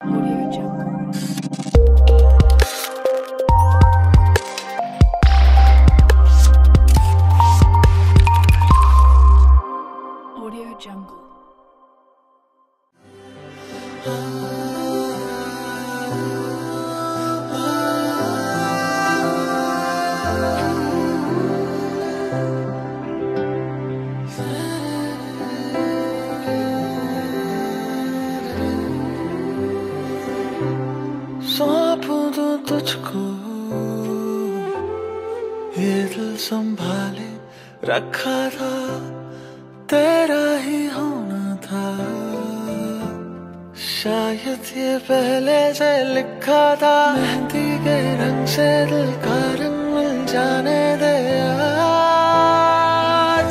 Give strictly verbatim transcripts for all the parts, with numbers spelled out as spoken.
सौंपूं दूं तुझको ये दिल संभाले रखा था, तेरा ही होना था। शायद ये पहले से लिखा था, मेहंदी के रंग से दिल का रंग मिल जाने दे आज।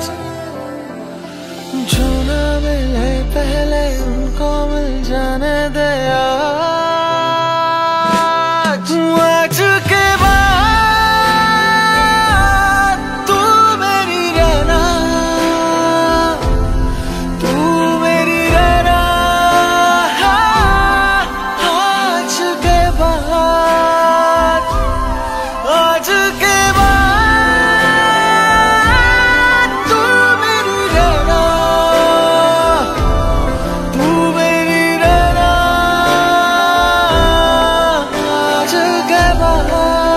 जो ना मिले पहले उनको मिल जाने दे आज। आज के बाद तू मेरी रहना, तू मेरी रहना। आज के बाद, आज के बाद तू मेरी रहना, तू मेरी रहना। आज के बाद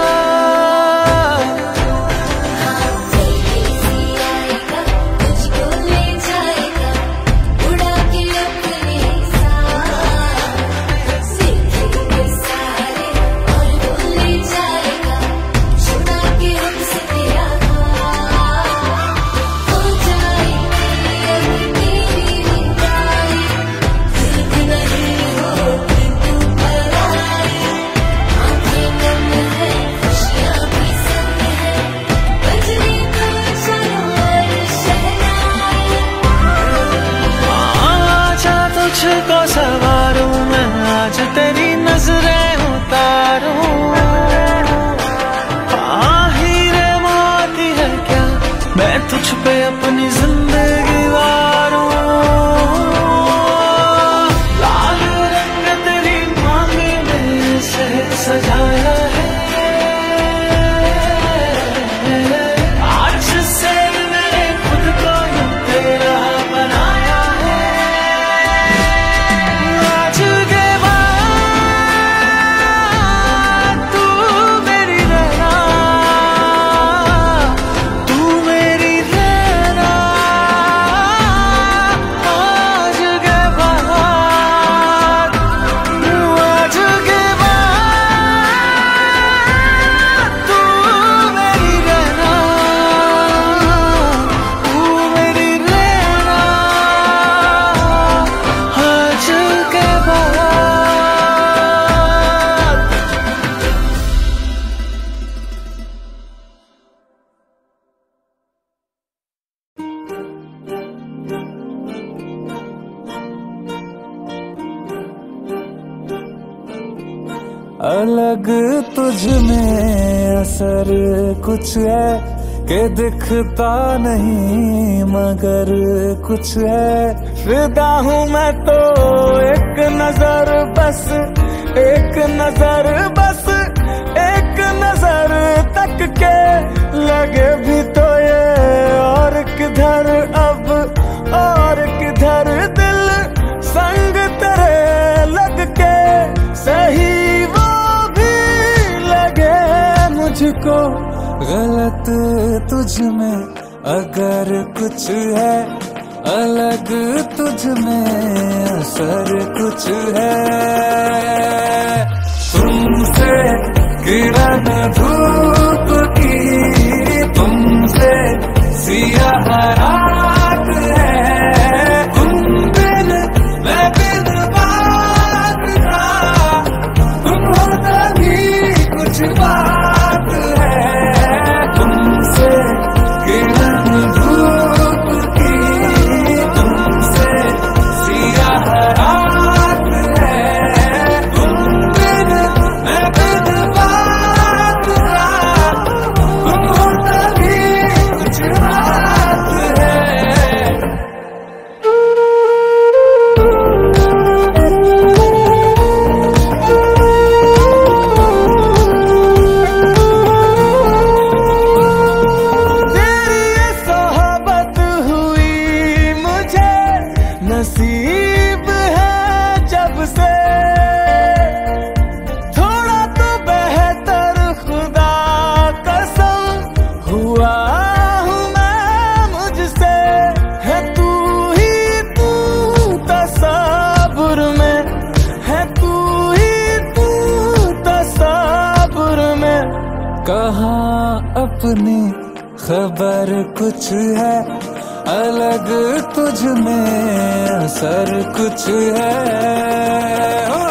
तुझको ले जाएगा उड़ा के अपने साथ, सीखेंगे सारे और वो ले जाएगा छुड़ा के हमसे तेरा हाथ। हो जाएगी अभी तेरी निगाहें, जिद नहीं हो कि तू पराई। आँखें नम है खुशियाँ भी संग है, बजने तो चलो और शहनाई। आजा तुझको सवारूं मैं, आज तेरी नजरें उतारूं। हीरे मोती है क्या, मैं तुझ पे अपनी जिंदगी वारूं। लाल रंग तेरी मांगे में से सजाया है, आज से मैंने खुद को यूं तेरा बनाया है। आज के बाद तू मेरी रहना, तू मेरी रहना। आज के बाद, आज के बाद तू मेरी रहना, तू मेरी रहना। आज के बाद अलग तुझ में असर कुछ है कि दिखता नहीं मगर कुछ है। फिदा हूँ मैं तो एक नजर बस, एक नजर बस, एक नजर तक के लगे भी तो ये और किधर अब, और किधर दिल संग तेरे लग के सही वो भी लगे मुझको। गलत तुझ में अगर कुछ है, अलग तुझ में असर कुछ है। तुमसे किरण धूप की, तुमसे सियाह रात है। तुम बिन मैं बिन बात का, तुम होता भी कुछ बात है। तुमसे किरण धूप की, तुमसे सियाह रात है। अपनी खबर कुछ है अलग, तुझ में असर कुछ है।